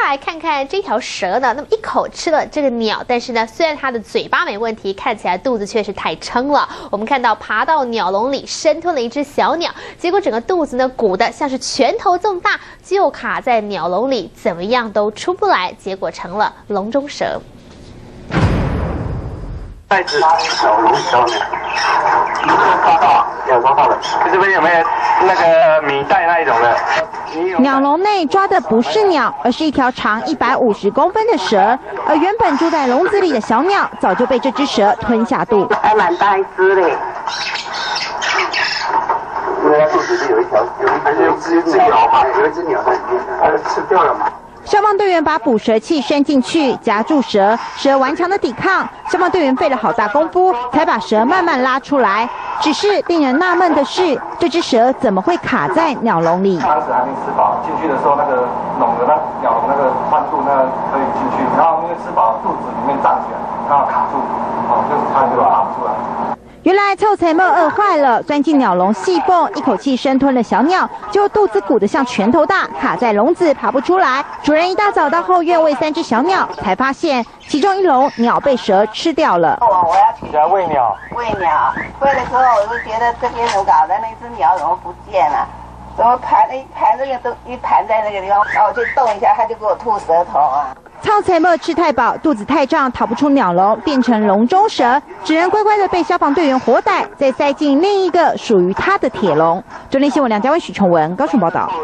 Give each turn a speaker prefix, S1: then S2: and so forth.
S1: 来看看这条蛇呢，那么一口吃了这个鸟，但是呢，虽然它的嘴巴没问题，看起来肚子却是太撑了。我们看到爬到鸟笼里生吞了一只小鸟，结果整个肚子呢鼓得像是拳头这么大，就卡在鸟笼里，怎么样都出不来，结果成了笼中蛇。
S2: 袋子小笼小鸟，有抓到了。这边有没有那个米袋那一种的？
S3: 鸟笼内抓的不是鸟，而是一条长150公分的蛇，而原本住在笼子里的小鸟早就被这只蛇吞下肚。
S4: 还蛮大一只嘞。
S2: 因为它肚子里有一只鸟吧，有一只鸟在里面，它吃掉了嘛。
S3: 消防队员把捕蛇器伸进去夹住蛇，蛇顽强的抵抗，消防队员费了好大功夫才把蛇慢慢拉出来。只是令人纳闷的是，这只蛇怎么会卡在鸟笼里？
S5: 当时还没吃饱，进去的时候那个笼的鸟笼那个宽度那可以进去，然后因为吃饱肚子里面胀起来，刚好卡住，就是它就爬不出来。
S3: 原来臭财猫饿坏了，钻进鸟笼细缝，一口气生吞了小鸟，结果肚子鼓得像拳头大，卡在笼子爬不出来。主人一大早到后院喂3只小鸟，才发现其中一笼鸟被蛇吃掉了。
S4: 我要去
S2: 喂鸟，
S4: 喂鸟，喂的时候我就觉得这边怎么搞的，那只鸟怎么不见了？怎么盘这个都一盘在那个地方，然后我就动一下，它就给我吐舌头啊！
S3: 臭财猫吃太饱，肚子太胀，逃不出鸟笼，变成笼中蛇，只能乖乖的被消防队员活逮，再塞进另一个属于它的铁笼。中天新闻梁家威、许崇文高雄报道。